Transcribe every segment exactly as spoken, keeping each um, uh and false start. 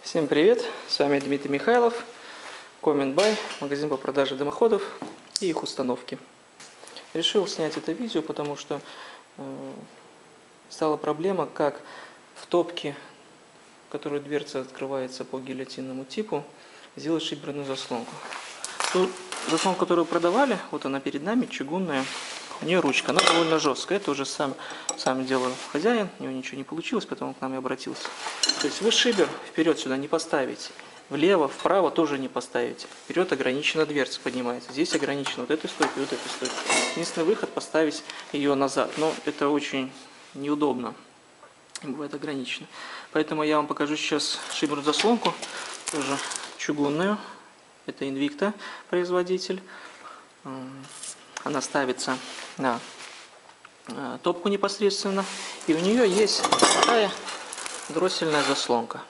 Всем привет! С вами Дмитрий Михайлов, Comment By, магазин по продаже дымоходов и их установки. Решил снять это видео, потому что э, стала проблема, как в топке, в которой дверца открывается по гильотинному типу, сделать шиберную заслонку. Ту заслонку, которую продавали, вот она перед нами, чугунная, у нее ручка, она довольно жесткая. Это уже сам, сам делал хозяин, у него ничего не получилось, поэтому к нам и обратился. То есть вы шибер вперед сюда не поставите, влево, вправо тоже не поставите. Вперед ограничена дверца поднимается, здесь ограничена вот этой стойкой, вот этой стойкой. Единственный выход поставить ее назад, но это очень неудобно, бывает ограничено. Поэтому я вам покажу сейчас шиберную заслонку, тоже чугунную. Это Invicta производитель. Она ставится на топку непосредственно. И у нее есть такая дроссельная заслонка.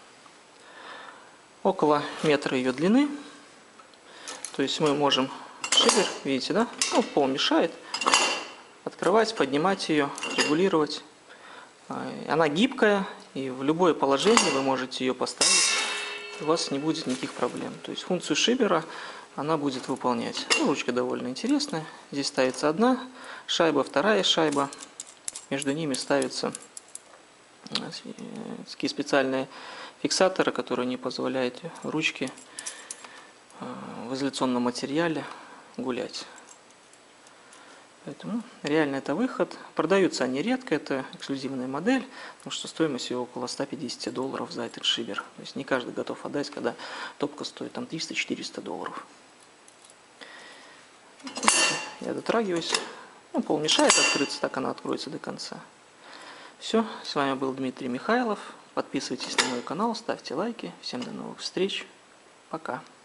Около метра ее длины. То есть мы можем шибер, видите, да? Ну, пол мешает. Открывать, поднимать ее, регулировать. Она гибкая, и в любое положение вы можете ее поставить. У вас не будет никаких проблем. То есть функцию шибера она будет выполнять. Ну, ручка довольно интересная. Здесь ставится одна шайба, вторая шайба. Между ними ставятся такие специальные фиксаторы, которые не позволяют ручке в изоляционном материале гулять. Поэтому реально это выход. Продаются они редко, это эксклюзивная модель, потому что стоимость ее около ста пятидесяти долларов за этот шибер. То есть не каждый готов отдать, когда топка стоит там триста-четыреста долларов. Я дотрагиваюсь. Ну, пол мешает открыться, так она откроется до конца. Все, с вами был Дмитрий Михайлов. Подписывайтесь на мой канал, ставьте лайки. Всем до новых встреч. Пока.